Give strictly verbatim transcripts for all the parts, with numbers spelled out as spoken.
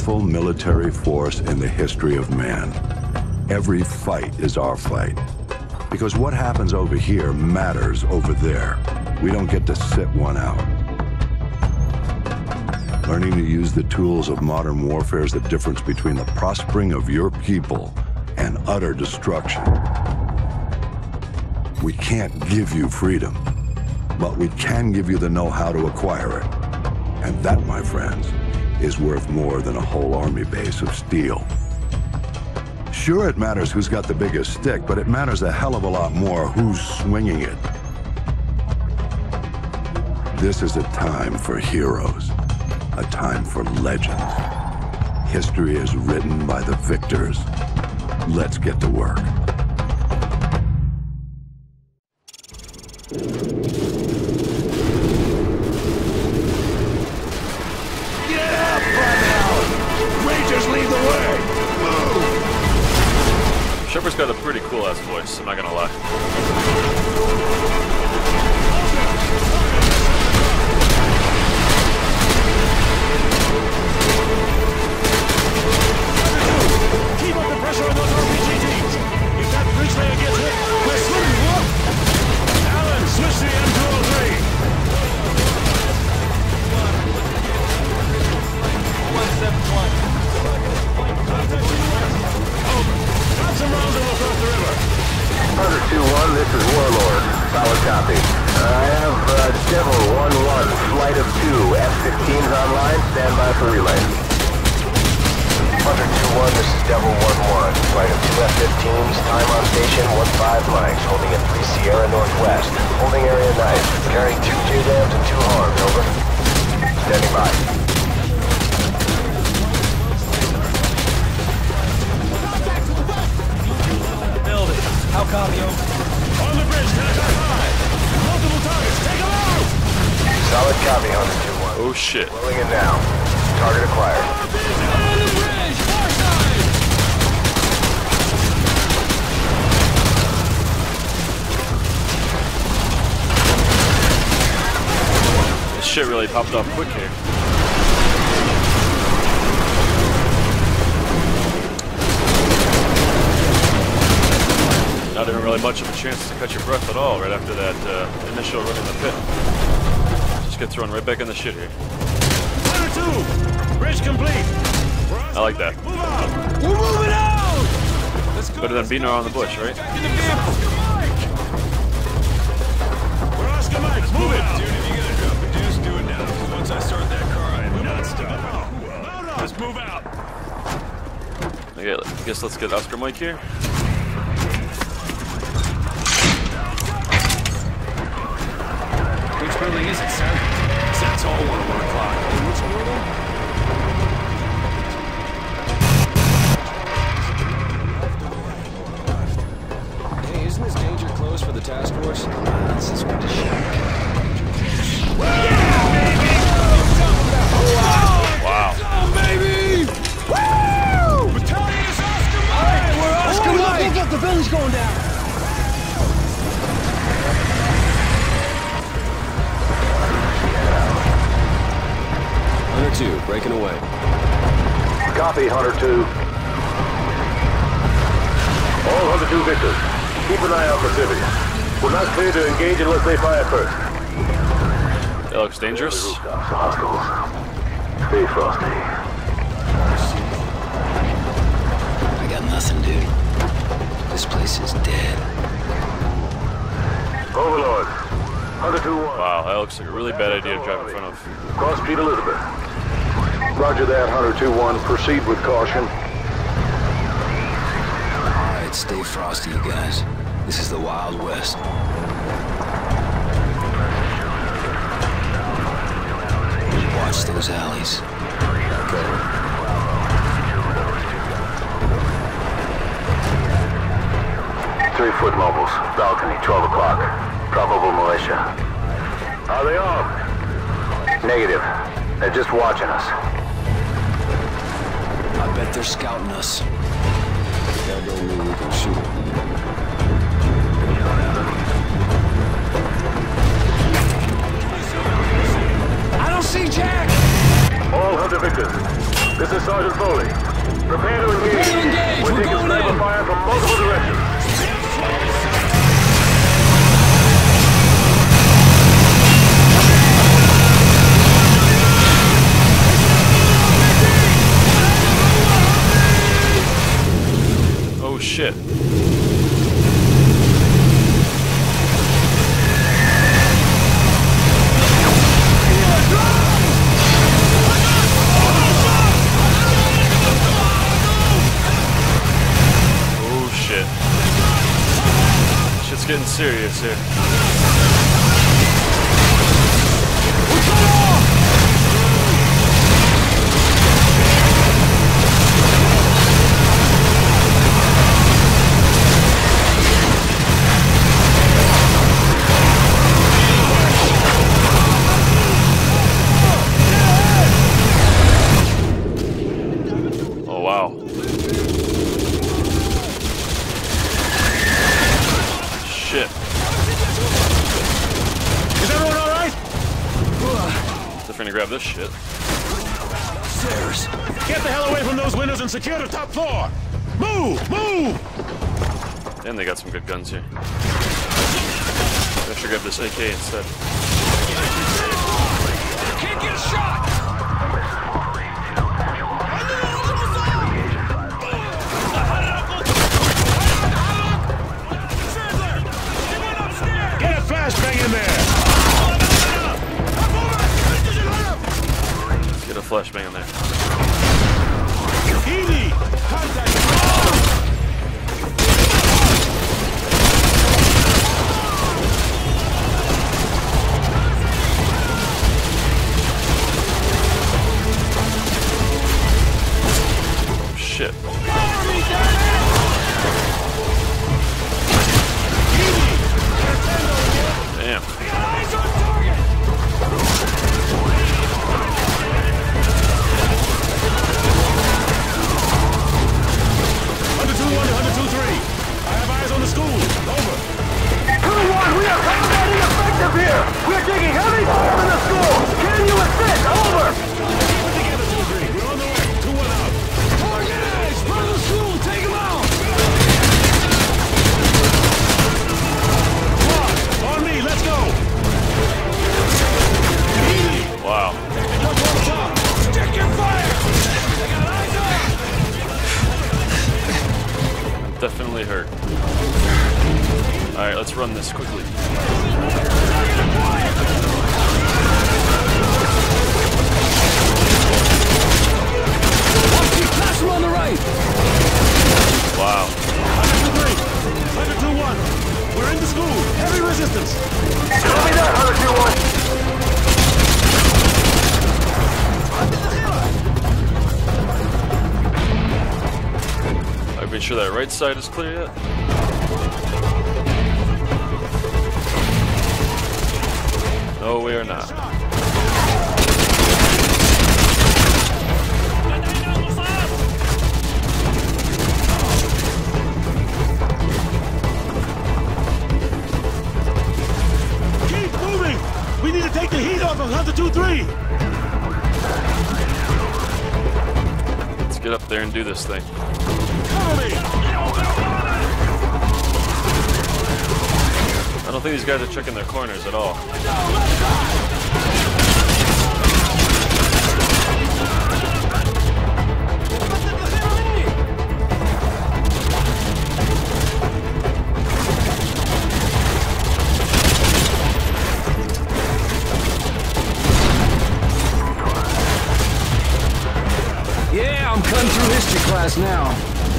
powerful military force in the history of man. Every fight is our fight. Because what happens over here matters over there. We don't get to sit one out. Learning to use the tools of modern warfare is the difference between the prospering of your people and utter destruction. We can't give you freedom, but we can give you the know-how to acquire it. And that, my friends, is worth more than a whole army base of steel. Sure, it matters who's got the biggest stick, but it matters a hell of a lot more who's swinging it. This is a time for heroes, a time for legends. History is written by the victors. Let's get to work. Shepard's got a pretty cool ass voice, I'm not gonna lie. Keep up the pressure on those R P G teams! If that bridge layer gets hit, we're swimming, what? Alan, switch to the M two oh three! one seven one. Some rounds will across the river. Hunter two one, this is Warlord. Solid copy. I have uh, Devil one one, flight of two, F fifteens online, stand by for relay. Hunter two one, this is Devil one one, flight of two F fifteens, time on station one five mics, holding at three Sierra Northwest. Holding area nice, carrying two J DAMs and two harms, over. Standing by. How copy, over? On the bridge, contact high! Multiple targets, take them out! Solid copy, Hunter two one. Oh shit. Rolling in now. Target acquired. On the bridge, far side! This shit really popped off quick here. Not even really much of a chance to catch your breath at all right after that uh, initial run in the pit. Just get thrown right back in the shit here. Hunter two! Bridge complete! I like that. Move out! We're moving out! Let's go. Better than beating around the bush, right? In the vehicle! We're Oscar Mike, move it! Dude, if you gotta drop a deuce, do it now. Because once I start that car, I am not stopping. Let's move out! Okay, I guess let's get Oscar Mike here. Which building is it, sir? That's all one, one o'clock. Which building? Hey, isn't this danger close for the task force? Uh, this is what the shit. Yeah, baby! Wow. Go, baby! Woo! Battalion is Oscar Mike! All right, we're Oscar Mike! Look, look, look, the building's going down! Hunter two, breaking away. Copy, Hunter two. All Hunter two victors, keep an eye out for civvies. We're not clear to engage unless they fire first. That looks dangerous. Stay frosty. I got nothing, dude. This place is dead. Overlord. Hunter two one. Wow, that looks like a really bad idea to drive in front of. Cross Street Elizabeth. Roger that, Hunter two one. Proceed with caution. Alright, stay frosty, you guys. This is the Wild West. Watch those alleys. Go. Three foot mobiles. Balcony, twelve o'clock. Probable militia. Are they armed? Negative. They're just watching us. I bet they're scouting us. That don't mean we can shoot them. I don't see Jack! All Hunter victors. This is Sergeant Ford. getting serious here. Oh, wow. Shit. Is everyone all right? They're finna grab this shit. Stairs. Get the hell away from those windows and secure the top floor. Move! Move! And they got some good guns here. I should grab this A K instead. Can't get a shot! Get a flashbang in there! Get a flashbang in there. Healy! Contact! Shit. Damn. Hunter two one to Hunter two three. I have eyes on the school. Over. two one, we are combat ineffective here! We're taking heavy fire from the school! Can you assist? Over! Keep it together, two three. We're on the way. two one out. Organize! Front of the school! Take him out! Come on! On me! Let's go! Healy! Wow. Look on top! Stick your fire! They got eyes up! Definitely hurt. Alright, let's run this quickly. Classroom on the right! Wow. Hunter two three. Hunter two one. We're in the school. Heavy resistance. Copy that, Hunter two one. Are we sure that right side is clear yet? No, we are not. Keep moving! We need to take the heat off of Hunter two three! Let's get up there and do this thing. Cover me! I don't think these guys are checking their corners at all. Yeah, I'm cutting through history class now.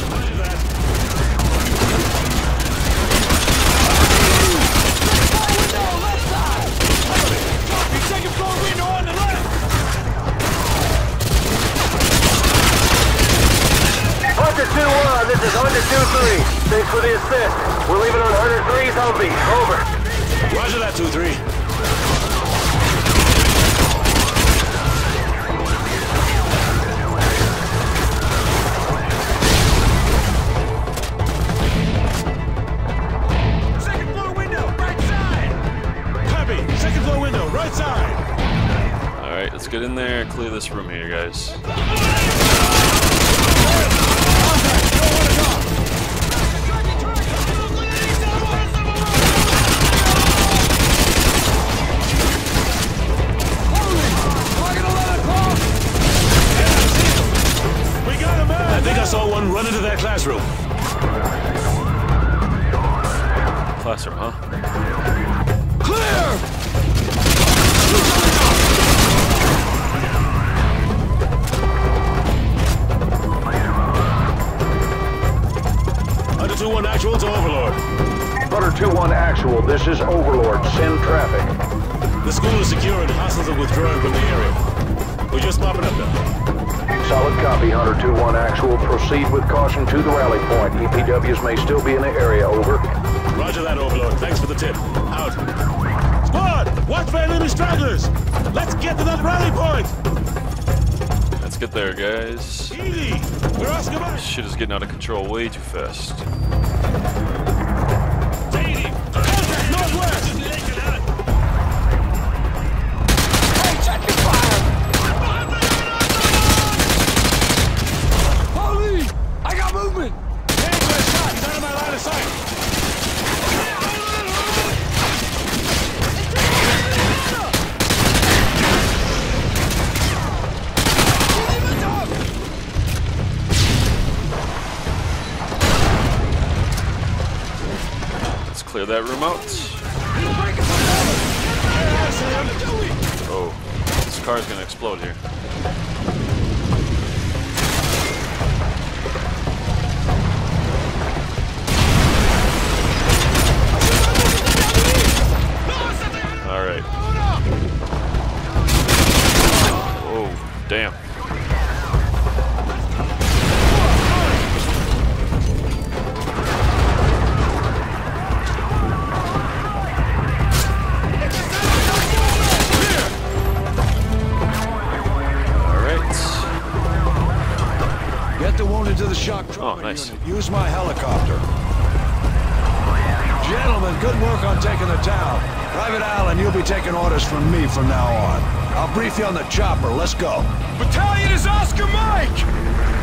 Second floor window on the left! Hunter two one, this is Hunter two three. Thanks for the assist. We're leaving on Hunter three's Humvee. Over. Roger that, two three. Second floor window, right side! Copy. Second floor window, right side! Alright, let's get in there and clear this room here, guys. We got him, man! I think I saw one run into that classroom. Classroom, huh? Clear! Hunter two one actual to Overlord. Hunter two one actual, this is Overlord. Send traffic. The school is secure and hostiles are withdrawing from the area. We're just mopping up now. Solid copy, Hunter two one actual. Proceed with caution to the rally point. E P Ws may still be in the area, over. Roger that, Overlord. Thanks for the tip. Out. Squad, watch for enemy stragglers. Let's get to that rally point. Let's get there, guys. Easy. We're Oscar Mike. This shit is getting out of control way too fast. eighty. Contact northwest. Hey, check your fire! Holy! I got movement! Take my shot. He's out of my line of sight. Let's clear that room out. Oh, this car's gonna explode here. All right. Oh, damn. Get the wounded to the shock Oh, trooper nice. unit. Use my helicopter. Gentlemen, good work on taking the town. Private Allen, you'll be taking orders from me from now on. I'll brief you on the chopper. Let's go. Battalion is Oscar Mike.